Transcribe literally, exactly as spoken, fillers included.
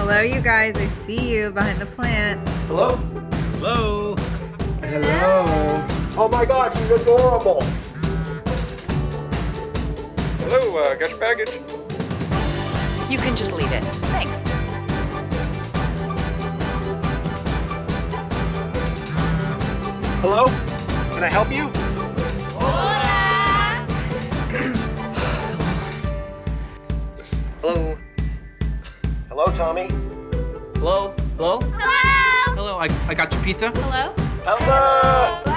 Hello, you guys. I see you behind the plant. Hello? Hello. Hello. Oh my God, she's adorable. Hello, uh, got your package? You can just leave it. Thanks. Hello? Can I help you? Hello. Hello, Tommy. Hello. Hello. Hello! Hello. I I got your pizza. Hello? Hello!